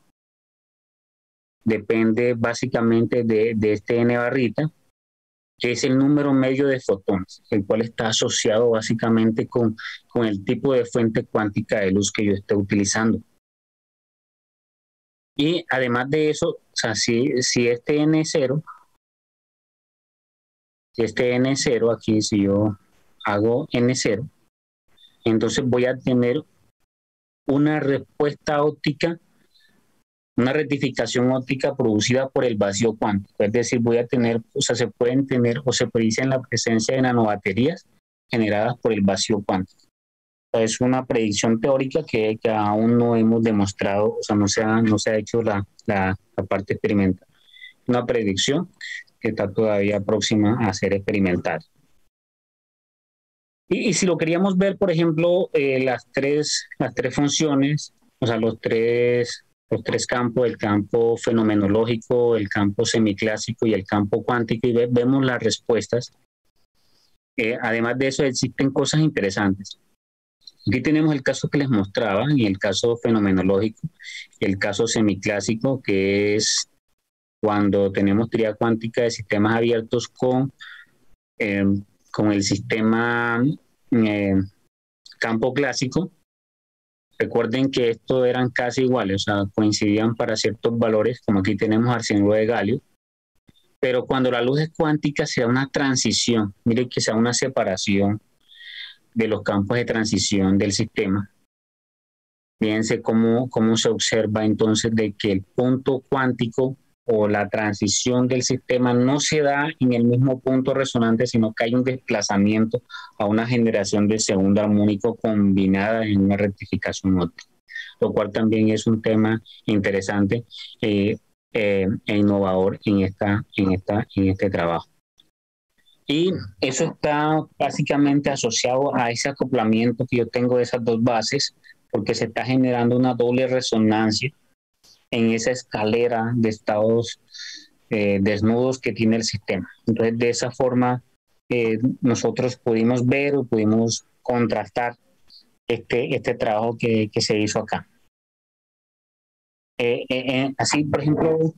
depende básicamente de este n barrita, que es el número medio de fotones, el cual está asociado básicamente con el tipo de fuente cuántica de luz que yo esté utilizando. Y además de eso, sea, si este N0, aquí, si yo hago N0, entonces voy a tener una respuesta óptica, una rectificación óptica producida por el vacío cuántico. Es decir, voy a tener, o sea, se pueden tener o se predice la presencia de nanobaterías generadas por el vacío cuántico. O sea, es una predicción teórica que aún no hemos demostrado, o sea, no se ha hecho la parte experimental. Una predicción que está todavía próxima a ser experimental. Y si lo queríamos ver, por ejemplo, las tres funciones, o sea, los tres campos, el campo fenomenológico, el campo semiclásico y el campo cuántico, y vemos las respuestas. Además de eso, existen cosas interesantes. Aquí tenemos el caso que les mostraba, y el caso fenomenológico, y el caso semiclásico, que es cuando tenemos teoría cuántica de sistemas abiertos con el sistema campo clásico. Recuerden que estos eran casi iguales, o sea, coincidían para ciertos valores, como aquí tenemos arsenuro de galio, pero cuando la luz es cuántica se da una transición, miren que se da una separación de los campos de transición del sistema. Fíjense cómo se observa entonces de que el punto cuántico o la transición del sistema no se da en el mismo punto resonante, sino que hay un desplazamiento a una generación de segundo armónico combinada en una rectificación óptica, lo cual también es un tema interesante e innovador en este trabajo. Y eso está básicamente asociado a ese acoplamiento que yo tengo de esas dos bases, porque se está generando una doble resonancia en esa escalera de estados desnudos que tiene el sistema. Entonces, de esa forma, nosotros pudimos ver o pudimos contrastar este trabajo que se hizo acá. Así, por ejemplo,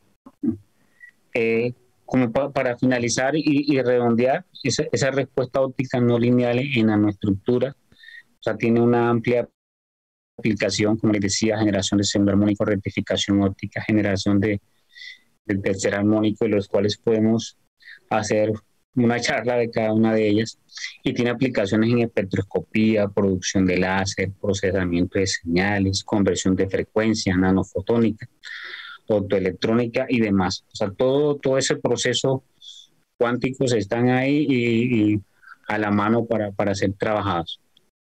como para finalizar y redondear, esa respuesta óptica no lineal en nanoestructura, o sea, tiene una amplia aplicación, como les decía, generación de segundo armónico, rectificación óptica, generación del tercer armónico, de los cuales podemos hacer una charla de cada una de ellas, y tiene aplicaciones en espectroscopía, producción de láser, procesamiento de señales, conversión de frecuencia, nanofotónica, optoelectrónica y demás. O sea, todo ese proceso cuánticos están ahí y a la mano para ser trabajados.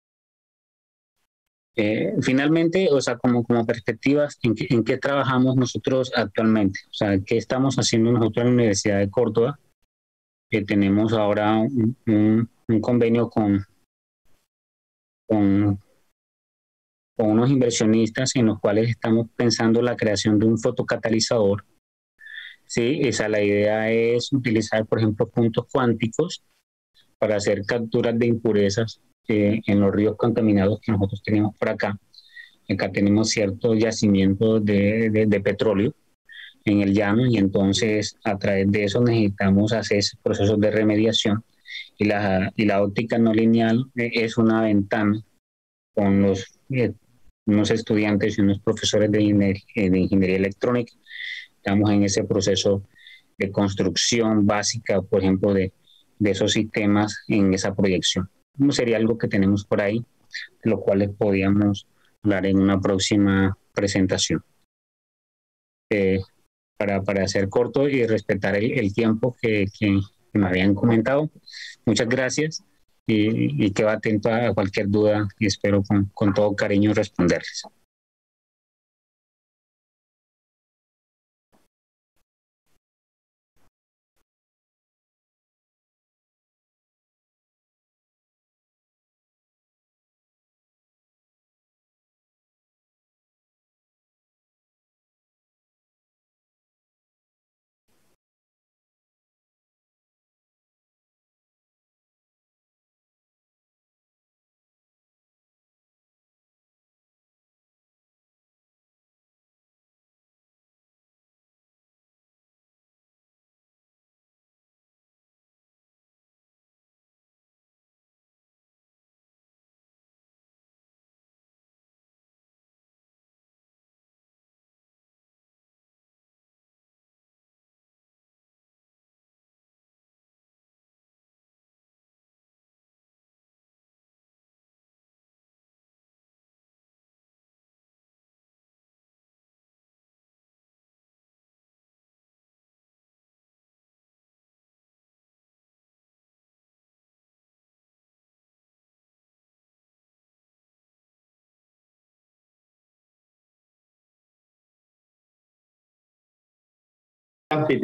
Finalmente, o sea, como perspectivas, ¿en qué trabajamos nosotros actualmente? O sea, ¿qué estamos haciendo nosotros en la Universidad de Córdoba? Tenemos ahora un convenio con unos inversionistas en los cuales estamos pensando la creación de un fotocatalizador. Sí, la idea es utilizar, por ejemplo, puntos cuánticos para hacer capturas de impurezas en los ríos contaminados que nosotros tenemos por acá. Acá tenemos ciertos yacimientos de petróleo en el llano, y entonces a través de eso necesitamos hacer procesos de remediación, y la óptica no lineal es una ventana con unos estudiantes y unos profesores de ingeniería electrónica. Estamos en ese proceso de construcción básica, por ejemplo, de esos sistemas en esa proyección. Sería algo que tenemos por ahí, de lo cual podíamos hablar en una próxima presentación. Para hacer corto y respetar el tiempo que me habían comentado. Muchas gracias, y quedo atento a cualquier duda y espero con todo cariño responderles. anfitrión.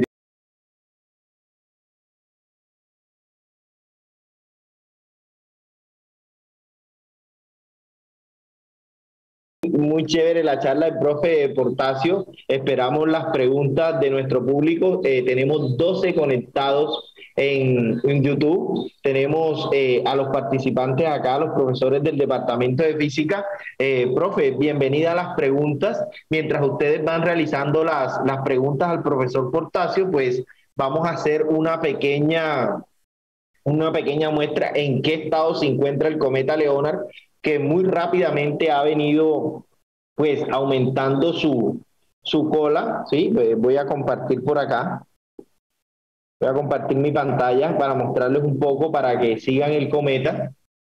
Muy chévere la charla del profe Portacio. Esperamos las preguntas de nuestro público. Tenemos 12 conectados en YouTube. Tenemos a los participantes acá, los profesores del Departamento de Física. Profe, bienvenida a las preguntas. Mientras ustedes van realizando las preguntas al profesor Portacio, pues vamos a hacer una pequeña muestra en qué estado se encuentra el cometa Leonard, que muy rápidamente ha venido pues aumentando su cola, ¿sí? Voy a compartir por acá. Voy a compartir mi pantalla para mostrarles un poco para que sigan el cometa.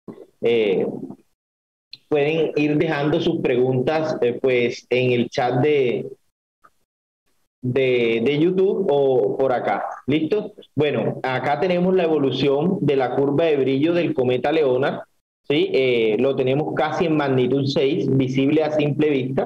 Pueden ir dejando sus preguntas pues en el chat de YouTube o por acá. ¿Listo? Bueno, acá tenemos la evolución de la curva de brillo del cometa Leonard. ¿Sí? Lo tenemos casi en magnitud 6, visible a simple vista.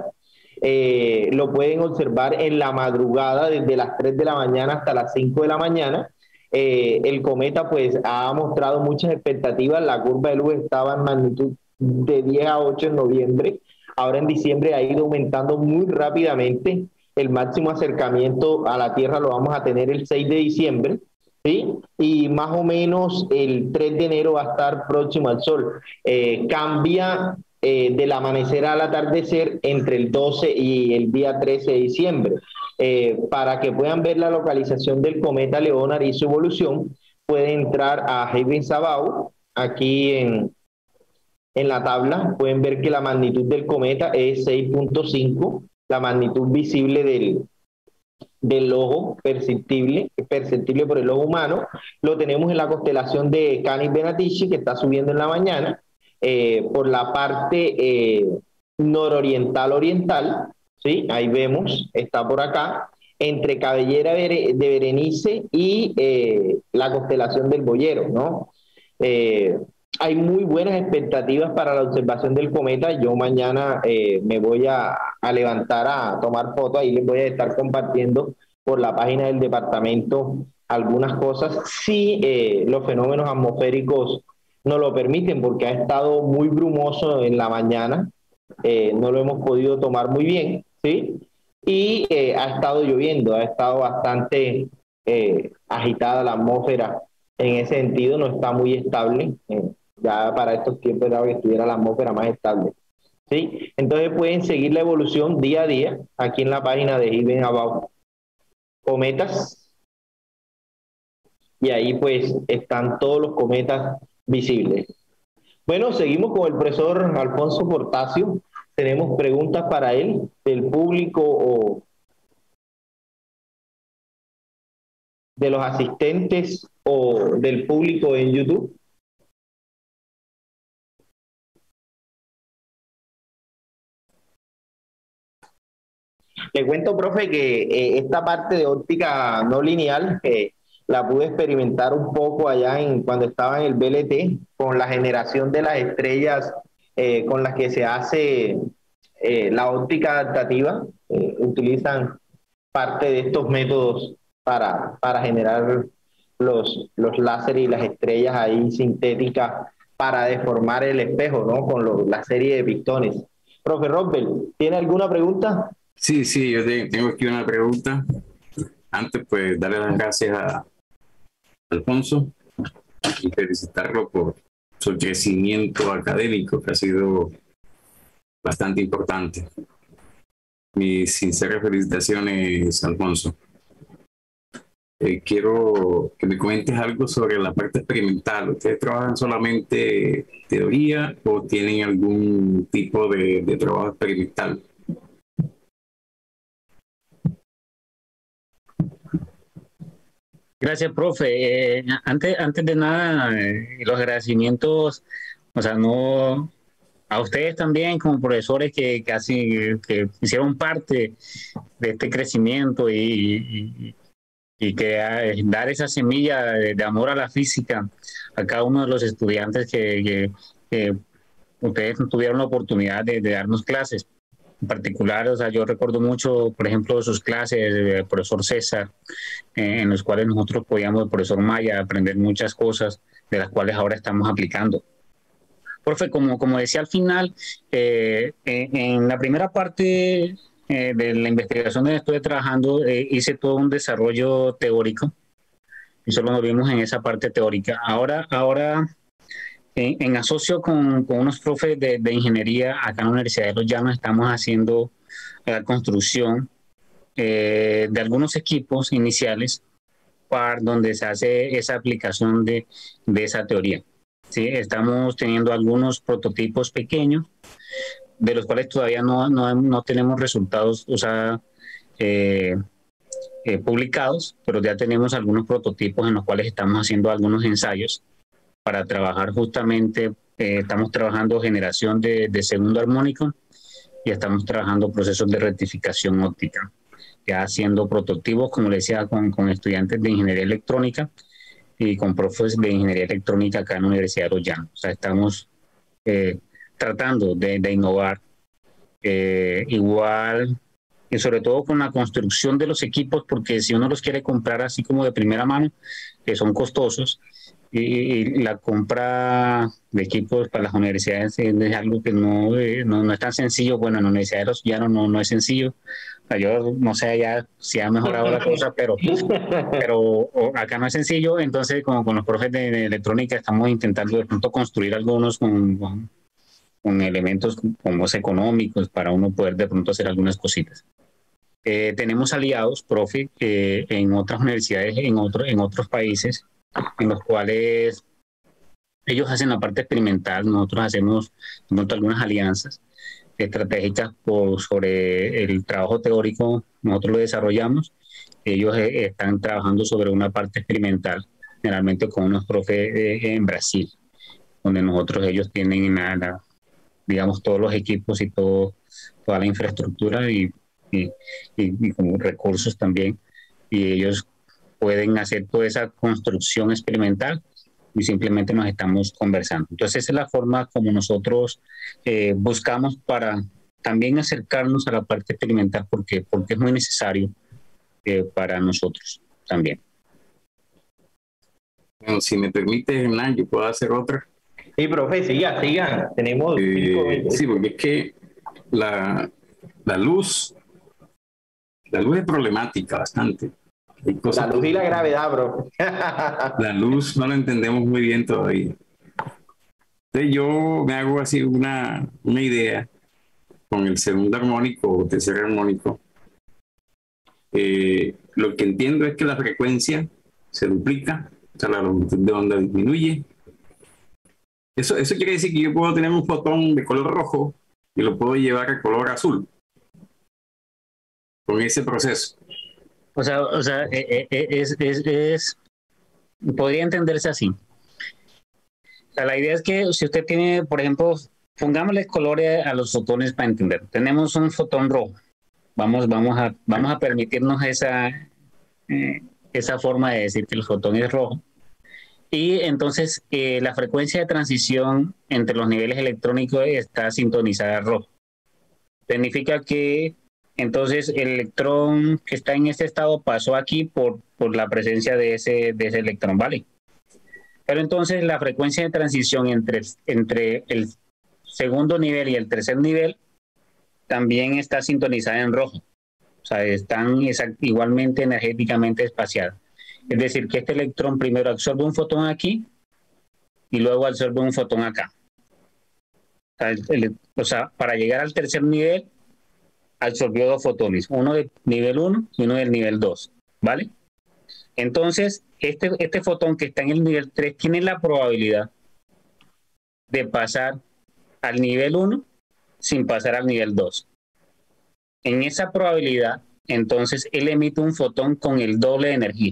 Lo pueden observar en la madrugada, desde las 3 de la mañana hasta las 5 de la mañana. El cometa pues ha mostrado muchas expectativas. La curva de luz estaba en magnitud de 10 a 8 en noviembre. Ahora en diciembre ha ido aumentando muy rápidamente. El máximo acercamiento a la Tierra lo vamos a tener el 6 de diciembre. ¿Sí? Y más o menos el 3 de enero va a estar próximo al Sol. Cambia del amanecer al atardecer entre el 12 y el día 13 de diciembre. Para que puedan ver la localización del cometa Leonard y su evolución, pueden entrar a Heavens-Above, aquí en la tabla. Pueden ver que la magnitud del cometa es 6.5, la magnitud visible del ojo perceptible por el ojo humano. Lo tenemos en la constelación de Canis Venatici, que está subiendo en la mañana, por la parte nororiental oriental, ¿sí? Ahí vemos, está por acá, entre Cabellera de Berenice y la constelación del Boyero, ¿no? Hay muy buenas expectativas para la observación del cometa. Yo mañana me voy a levantar a tomar fotos. Ahí les voy a estar compartiendo por la página del departamento algunas cosas, si los fenómenos atmosféricos no lo permiten, porque ha estado muy brumoso en la mañana. No lo hemos podido tomar muy bien, ¿sí? Y ha estado lloviendo, ha estado bastante agitada la atmósfera. En ese sentido no está muy estable. Ya para estos tiempos era que estuviera la atmósfera más estable, ¿sí? Entonces pueden seguir la evolución día a día aquí en la página de Heavens-Above Cometas, y ahí pues están todos los cometas visibles. Bueno, seguimos con el profesor Alfonso Portacio. Tenemos preguntas para él del público o de los asistentes o del público en YouTube. Le cuento, profe, que esta parte de óptica no lineal la pude experimentar un poco allá cuando estaba en el BLT, con la generación de las estrellas con las que se hace la óptica adaptativa. Utilizan parte de estos métodos para generar los láseres y las estrellas ahí sintéticas para deformar el espejo, ¿no? Con la serie de pistones. Profe Rosbel, ¿tiene alguna pregunta? Sí, yo tengo aquí una pregunta. Antes, pues, darle las gracias a Alfonso y felicitarlo por su crecimiento académico, que ha sido bastante importante. Mis sinceras felicitaciones, Alfonso. Quiero que me comentes algo sobre la parte experimental. ¿Ustedes trabajan solamente teoría o tienen algún tipo de trabajo experimental? Gracias, profe. Antes de nada, los agradecimientos, o sea, no a ustedes también como profesores que hicieron parte de este crecimiento y que dar esa semilla de amor a la física a cada uno de los estudiantes que ustedes tuvieron la oportunidad de darnos clases. En particular, o sea, yo recuerdo mucho, por ejemplo, sus clases del profesor César, en los cuales nosotros podíamos, el profesor Maya, aprender muchas cosas de las cuales ahora estamos aplicando. Profe, como decía al final, en la primera parte de la investigación donde estuve trabajando, hice todo un desarrollo teórico y solo nos vimos en esa parte teórica. Ahora en asocio con unos profes de ingeniería acá en la Universidad de Los Llanos, estamos haciendo la construcción de algunos equipos iniciales para donde se hace esa aplicación de esa teoría. ¿Sí? Estamos teniendo algunos prototipos pequeños, de los cuales todavía no tenemos resultados, o sea, publicados, pero ya tenemos algunos prototipos en los cuales estamos haciendo algunos ensayos para trabajar justamente, estamos trabajando generación de segundo armónico y estamos trabajando procesos de rectificación óptica, ya haciendo prototipos, como le decía, con estudiantes de ingeniería electrónica y con profes de ingeniería electrónica acá en la Universidad de Los Llanos. O sea, estamos tratando de innovar igual, y sobre todo con la construcción de los equipos, porque si uno los quiere comprar así como de primera mano, que son costosos, y la compra de equipos para las universidades es algo que no es tan sencillo. Bueno, en la Universidad de Los Llanos no es sencillo. Yo no sé ya si ha mejorado la cosa, pero acá no es sencillo. Entonces, con los profes de electrónica estamos intentando de pronto construir algunos con elementos como económicos para uno poder de pronto hacer algunas cositas. Tenemos aliados, profe, en otras universidades, en otros países, en los cuales ellos hacen la parte experimental, nosotros hacemos algunas alianzas estratégicas sobre el trabajo teórico, nosotros lo desarrollamos, ellos están trabajando sobre una parte experimental, generalmente con unos profes en Brasil, donde ellos tienen digamos, todos los equipos y toda la infraestructura y como recursos también, y ellos pueden hacer toda esa construcción experimental y simplemente nos estamos conversando. Entonces esa es la forma como nosotros buscamos para también acercarnos a la parte experimental, porque es muy necesario para nosotros también. Bueno, si me permite, Hernán, yo puedo hacer otra. Sí, profe, siga. Tenemos 5 minutos. Sí, porque es que la luz es problemática bastante. La luz y la gravedad, bro. La luz no la entendemos muy bien todavía. Entonces yo me hago así una idea con el segundo armónico o tercer armónico. Lo que entiendo es que la frecuencia se duplica, o sea, la longitud de onda disminuye. Eso quiere decir que yo puedo tener un fotón de color rojo y lo puedo llevar a color azul con ese proceso. O sea, podría entenderse así. O sea, la idea es que si usted tiene, por ejemplo, pongámosle colores a los fotones para entender. Tenemos un fotón rojo. Vamos a permitirnos esa forma de decir que el fotón es rojo. Y entonces la frecuencia de transición entre los niveles electrónicos está sintonizada a rojo. Significa que entonces el electrón que está en este estado pasó aquí por la presencia de ese electrón, ¿vale? Pero entonces la frecuencia de transición entre el segundo nivel y el tercer nivel también está sintonizada en rojo. O sea, están igualmente energéticamente espaciadas. Es decir, que este electrón primero absorbe un fotón aquí y luego absorbe un fotón acá. O sea, para llegar al tercer nivel, absorbió 2 fotones, uno del nivel 1 y uno del nivel 2, ¿vale? Entonces, este fotón que está en el nivel 3 tiene la probabilidad de pasar al nivel 1 sin pasar al nivel 2. En esa probabilidad, entonces, él emite un fotón con el doble de energía.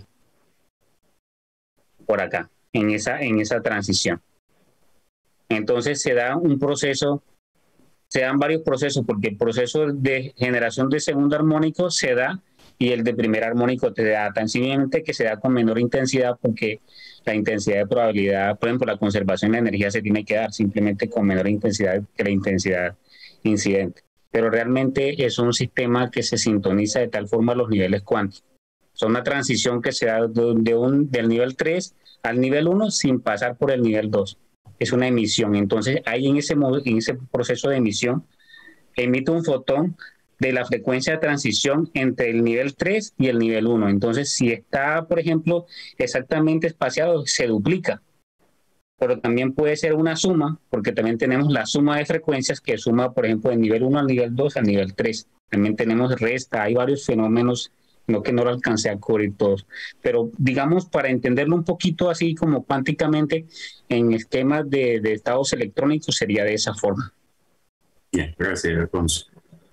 Por acá, en esa transición. Entonces se da un proceso, se dan varios procesos, porque el proceso de generación de segundo armónico se da y el de primer armónico te da, tan simplemente que se da con menor intensidad, porque la intensidad de probabilidad, por ejemplo, la conservación de la energía se tiene que dar simplemente con menor intensidad que la intensidad incidente. pero realmente es un sistema que se sintoniza de tal forma los niveles cuánticos. Es una transición que se da del nivel 3 al nivel 1 sin pasar por el nivel 2. Es una emisión. Entonces, ahí en ese proceso de emisión, emite un fotón de la frecuencia de transición entre el nivel 3 y el nivel 1. Entonces, si está, por ejemplo, exactamente espaciado, se duplica. Pero también puede ser una suma, porque también tenemos la suma de frecuencias que suma, por ejemplo, del nivel 1 al nivel 2 al nivel 3. También tenemos resta, hay varios fenómenos, no que no lo alcancé a cubrir todos. Pero digamos, para entenderlo un poquito así como cuánticamente, en esquemas de estados electrónicos sería de esa forma. Bien, gracias, Alfonso.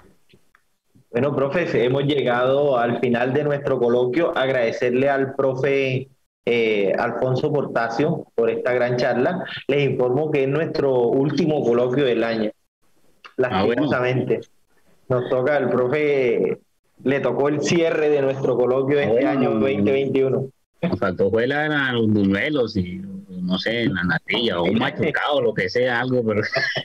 Bueno, profe, hemos llegado al final de nuestro coloquio. Agradecerle al profe Alfonso Portacio por esta gran charla. Les informo que es nuestro último coloquio del año. Lastimosamente. Nos toca, el profe le tocó el cierre de nuestro coloquio de este año 2021. Nos faltó fue los buñuelos y no sé, la natilla o un machucado, lo que sea, algo, pero...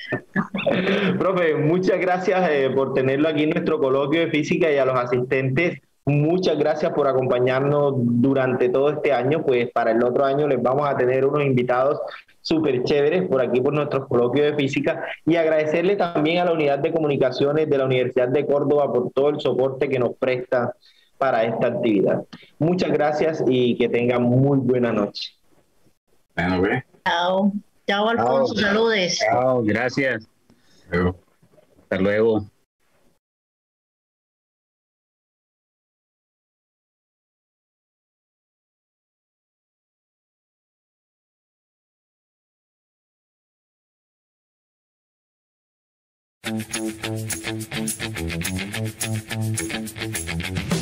Profe, muchas gracias por tenerlo aquí en nuestro coloquio de física, y a los asistentes, muchas gracias por acompañarnos durante todo este año. Pues para el otro año les vamos a tener unos invitados súper chéveres por aquí por nuestros coloquios de física, y agradecerle también a la unidad de comunicaciones de la Universidad de Córdoba por todo el soporte que nos presta para esta actividad. Muchas gracias y que tengan muy buena noche. Bueno, ¿ve? Chao. Chao, Alfonso. Chao. Saludes. Chao, gracias. Luego. Hasta luego. Thank you.